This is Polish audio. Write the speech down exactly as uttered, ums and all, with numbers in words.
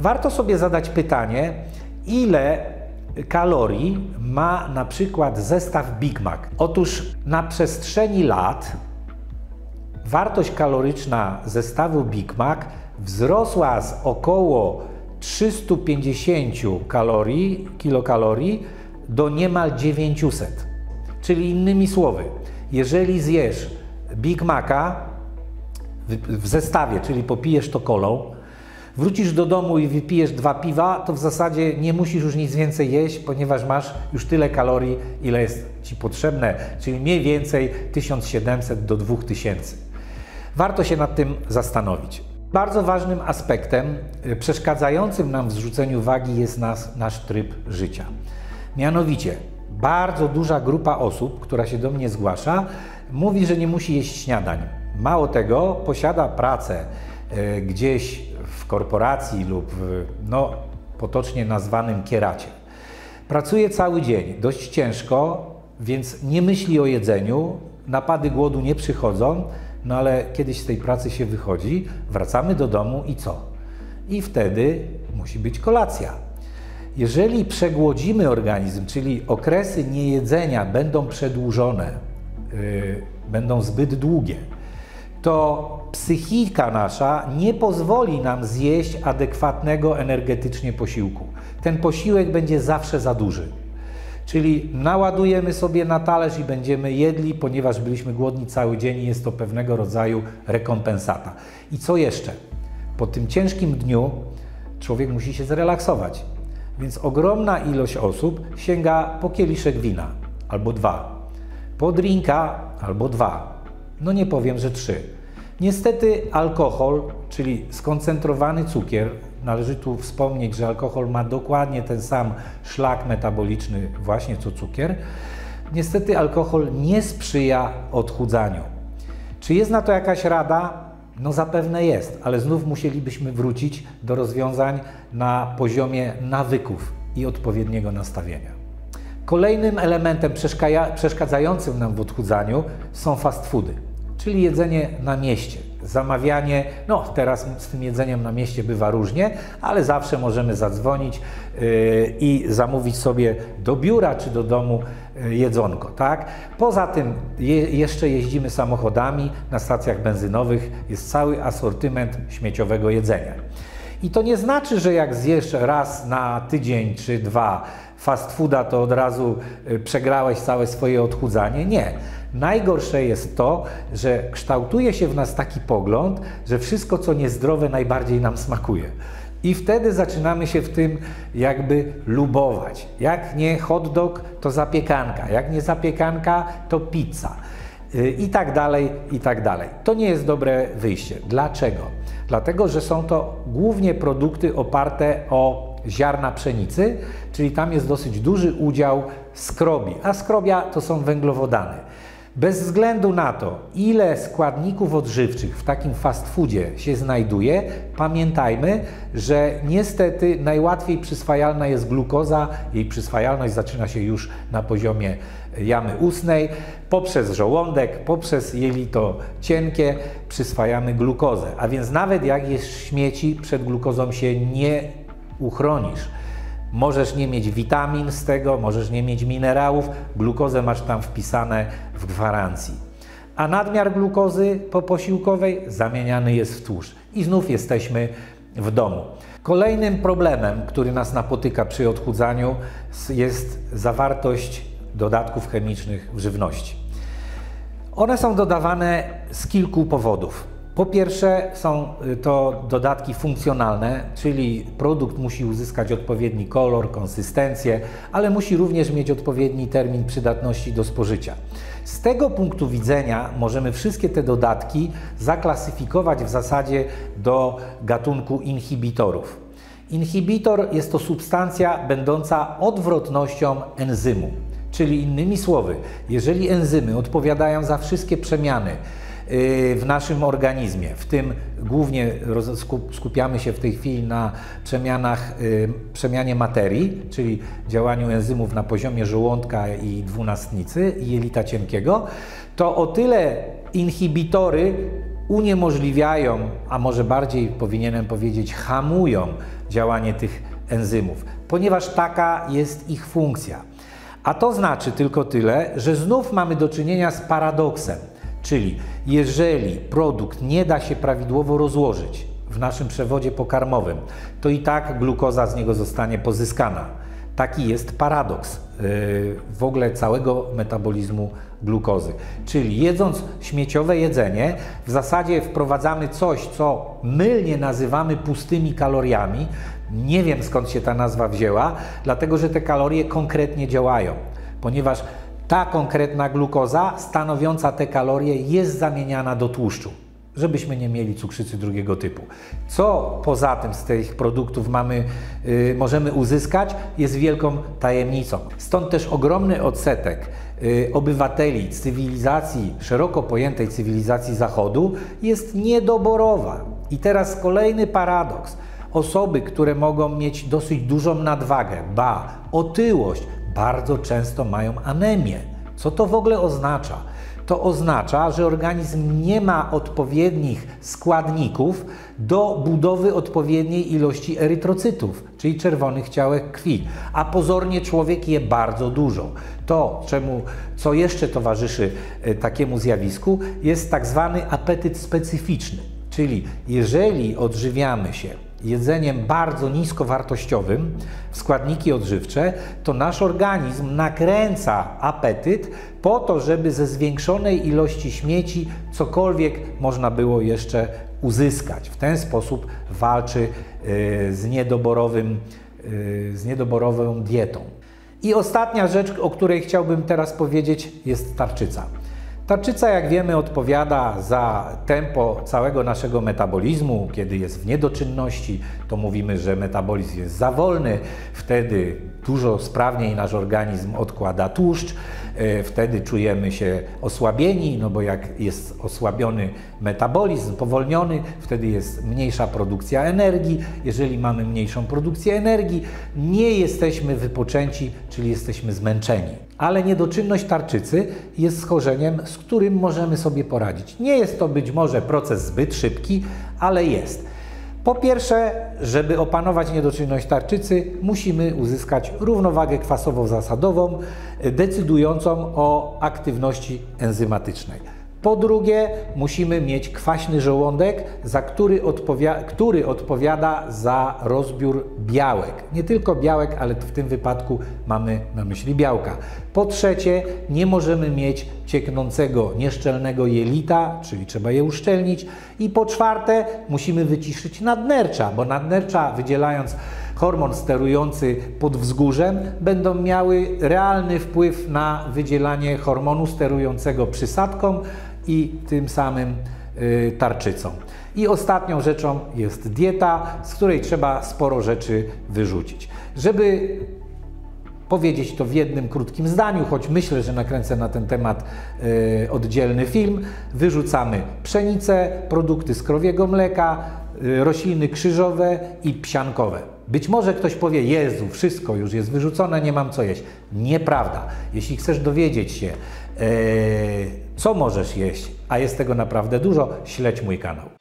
Warto sobie zadać pytanie, ile kalorii ma na przykład zestaw Big Mac. Otóż na przestrzeni lat wartość kaloryczna zestawu Big Mac wzrosła z około trzystu pięćdziesięciu kalorii, kilokalorii do niemal dziewięciuset. Czyli innymi słowy, jeżeli zjesz Big Maca w, w zestawie, czyli popijesz to kolą, wrócisz do domu i wypijesz dwa piwa, to w zasadzie nie musisz już nic więcej jeść, ponieważ masz już tyle kalorii, ile jest Ci potrzebne, czyli mniej więcej tysiąc siedemset do dwóch tysięcy. Warto się nad tym zastanowić. Bardzo ważnym aspektem przeszkadzającym nam w zrzuceniu wagi jest nas, nasz tryb życia. Mianowicie, bardzo duża grupa osób, która się do mnie zgłasza, mówi, że nie musi jeść śniadań. Mało tego, posiada pracę y, gdzieś w korporacji lub w, no, potocznie nazwanym kieracie. Pracuje cały dzień, dość ciężko, więc nie myśli o jedzeniu, napady głodu nie przychodzą, no ale kiedyś z tej pracy się wychodzi, wracamy do domu i co? I wtedy musi być kolacja. Jeżeli przegłodzimy organizm, czyli okresy niejedzenia będą przedłużone, yy, będą zbyt długie, to psychika nasza nie pozwoli nam zjeść adekwatnego energetycznie posiłku. Ten posiłek będzie zawsze za duży. Czyli naładujemy sobie na talerz i będziemy jedli, ponieważ byliśmy głodni cały dzień i jest to pewnego rodzaju rekompensata. I co jeszcze? Po tym ciężkim dniu człowiek musi się zrelaksować. Więc ogromna ilość osób sięga po kieliszek wina albo dwa, po drinka albo dwa. No nie powiem, że trzy. Niestety alkohol, czyli skoncentrowany cukier, należy tu wspomnieć, że alkohol ma dokładnie ten sam szlak metaboliczny właśnie co cukier. Niestety alkohol nie sprzyja odchudzaniu. Czy jest na to jakaś rada? No zapewne jest, ale znów musielibyśmy wrócić do rozwiązań na poziomie nawyków i odpowiedniego nastawienia. Kolejnym elementem przeszkadzającym nam w odchudzaniu są fast foody, czyli jedzenie na mieście. Zamawianie, no teraz z tym jedzeniem na mieście bywa różnie, ale zawsze możemy zadzwonić yy, i zamówić sobie do biura czy do domu yy, jedzonko, tak? Poza tym je, jeszcze jeździmy samochodami, na stacjach benzynowych jest cały asortyment śmieciowego jedzenia. I to nie znaczy, że jak zjesz raz na tydzień czy dwa fast fooda, to od razu yy, przegrałeś całe swoje odchudzanie. Nie. Najgorsze jest to, że kształtuje się w nas taki pogląd, że wszystko, co niezdrowe, najbardziej nam smakuje. I wtedy zaczynamy się w tym jakby lubować. Jak nie hot dog, to zapiekanka. Jak nie zapiekanka, to pizza. I tak dalej, i tak dalej. To nie jest dobre wyjście. Dlaczego? Dlatego, że są to głównie produkty oparte o ziarna pszenicy, czyli tam jest dosyć duży udział skrobi, a skrobia to są węglowodany. Bez względu na to, ile składników odżywczych w takim fast foodzie się znajduje, pamiętajmy, że niestety najłatwiej przyswajalna jest glukoza. Jej przyswajalność zaczyna się już na poziomie jamy ustnej. Poprzez żołądek, poprzez jelito cienkie przyswajamy glukozę. A więc nawet jak jesz śmieci, przed glukozą się nie uchronisz. Możesz nie mieć witamin z tego, możesz nie mieć minerałów, glukozę masz tam wpisane w gwarancji. A nadmiar glukozy poposiłkowej zamieniany jest w tłuszcz. I znów jesteśmy w domu. Kolejnym problemem, który nas napotyka przy odchudzaniu, jest zawartość dodatków chemicznych w żywności. One są dodawane z kilku powodów. Po pierwsze są to dodatki funkcjonalne, czyli produkt musi uzyskać odpowiedni kolor, konsystencję, ale musi również mieć odpowiedni termin przydatności do spożycia. Z tego punktu widzenia możemy wszystkie te dodatki zaklasyfikować w zasadzie do gatunku inhibitorów. Inhibitor jest to substancja będąca odwrotnością enzymu, czyli innymi słowy, jeżeli enzymy odpowiadają za wszystkie przemiany w naszym organizmie, w tym głównie skupiamy się w tej chwili na przemianach, przemianie materii, czyli działaniu enzymów na poziomie żołądka i dwunastnicy i jelita cienkiego, to o tyle inhibitory uniemożliwiają, a może bardziej powinienem powiedzieć hamują działanie tych enzymów, ponieważ taka jest ich funkcja. A to znaczy tylko tyle, że znów mamy do czynienia z paradoksem, czyli jeżeli produkt nie da się prawidłowo rozłożyć w naszym przewodzie pokarmowym, to i tak glukoza z niego zostanie pozyskana. Taki jest paradoks yy, w ogóle całego metabolizmu glukozy. Czyli jedząc śmieciowe jedzenie, w zasadzie wprowadzamy coś, co mylnie nazywamy pustymi kaloriami. Nie wiem, skąd się ta nazwa wzięła, dlatego że te kalorie konkretnie działają, ponieważ ta konkretna glukoza stanowiąca te kalorie jest zamieniana do tłuszczu, żebyśmy nie mieli cukrzycy drugiego typu. Co poza tym z tych produktów mamy, yy, możemy uzyskać, jest wielką tajemnicą. Stąd też ogromny odsetek yy, obywateli cywilizacji, szeroko pojętej cywilizacji Zachodu jest niedoborowa. I teraz kolejny paradoks. Osoby, które mogą mieć dosyć dużą nadwagę, ba, otyłość, bardzo często mają anemię. Co to w ogóle oznacza? To oznacza, że organizm nie ma odpowiednich składników do budowy odpowiedniej ilości erytrocytów, czyli czerwonych ciałek krwi, a pozornie człowiek je bardzo dużo. To, czemu, co jeszcze towarzyszy takiemu zjawisku, jest tak zwany apetyt specyficzny, czyli jeżeli odżywiamy się jedzeniem bardzo niskowartościowym w składniki odżywcze, to nasz organizm nakręca apetyt po to, żeby ze zwiększonej ilości śmieci cokolwiek można było jeszcze uzyskać. W ten sposób walczy z niedoborowym, z niedoborową dietą. I ostatnia rzecz, o której chciałbym teraz powiedzieć, jest tarczyca. Tarczyca, jak wiemy, odpowiada za tempo całego naszego metabolizmu. Kiedy jest w niedoczynności, to mówimy, że metabolizm jest za wolny, wtedy dużo sprawniej nasz organizm odkłada tłuszcz, wtedy czujemy się osłabieni, no bo jak jest osłabiony metabolizm, powolniony, wtedy jest mniejsza produkcja energii. Jeżeli mamy mniejszą produkcję energii, nie jesteśmy wypoczęci, czyli jesteśmy zmęczeni. Ale niedoczynność tarczycy jest schorzeniem, z którym możemy sobie poradzić. Nie jest to być może proces zbyt szybki, ale jest. Po pierwsze, żeby opanować niedoczynność tarczycy, musimy uzyskać równowagę kwasowo-zasadową, decydującą o aktywności enzymatycznej. Po drugie, musimy mieć kwaśny żołądek, za który, odpowia który odpowiada za rozbiór białek. Nie tylko białek, ale w tym wypadku mamy na myśli białka. Po trzecie, nie możemy mieć cieknącego, nieszczelnego jelita, czyli trzeba je uszczelnić. I po czwarte, musimy wyciszyć nadnercza, bo nadnercza, wydzielając hormon sterujący podwzgórzem, będą miały realny wpływ na wydzielanie hormonu sterującego przysadką i tym samym y, tarczycą. I ostatnią rzeczą jest dieta, z której trzeba sporo rzeczy wyrzucić. Żeby powiedzieć to w jednym krótkim zdaniu, choć myślę, że nakręcę na ten temat y, oddzielny film, wyrzucamy pszenicę, produkty z krowiego mleka, y, rośliny krzyżowe i psiankowe. Być może ktoś powie, Jezu, wszystko już jest wyrzucone, nie mam co jeść. Nieprawda. Jeśli chcesz dowiedzieć się, e, co możesz jeść, a jest tego naprawdę dużo, śledź mój kanał.